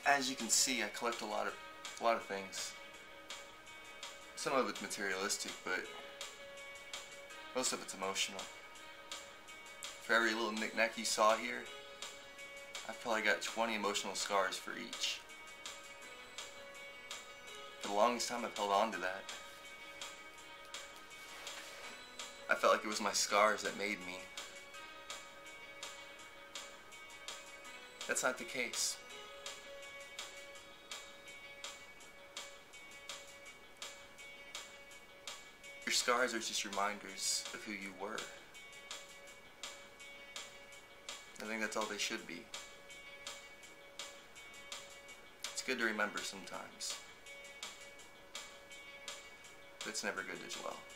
as you can see, I collect a lot of things. Some of it's materialistic, but most of it's emotional. For every little knick-knack you saw here, I've probably got 20 emotional scars for each. For the longest time I've held on to that. I felt like it was my scars that made me. That's not the case. Your scars are just reminders of who you were. I think that's all they should be. It's good to remember sometimes, but it's never good to dwell.